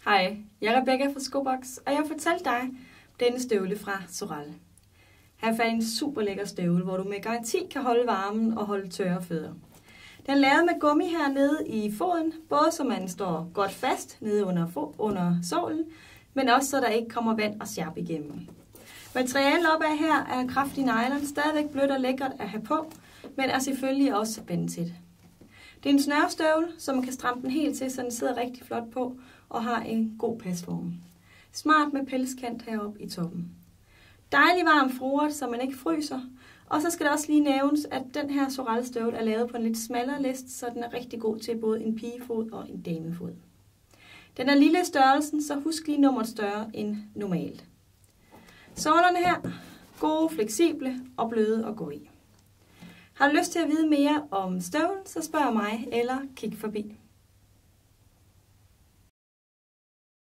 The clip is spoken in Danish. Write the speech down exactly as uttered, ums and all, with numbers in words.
Hej, jeg er Rebecca fra Skobox, og jeg har fortalt dig denne støvle fra Sorel. Her er en super lækker støvle, hvor du med garanti kan holde varmen og holde tørre fødder. Den er lavet med gummi hernede i foden, både så man står godt fast nede under, under sålen, men også så der ikke kommer vand og sjap igennem. Materialet opad her er kraftig nylon, stadigvæk blødt og lækkert at have på, men er selvfølgelig også bindtæt. Det er en snørstøvle, så man kan stramme den helt til, så den sidder rigtig flot på og har en god pasform. Smart med pelskant heroppe i toppen. Dejlig varm froret, så man ikke fryser. Og så skal det også lige nævnes, at den her Sorel-støvle er lavet på en lidt smallere list, så den er rigtig god til både en pigefod og en damefod. Den er lille i størrelsen, så husk lige nummeret større end normalt. Sålerne her, gode, fleksible og bløde at gå i. Har du lyst til at vide mere om støvlen, så spørg mig eller kig forbi.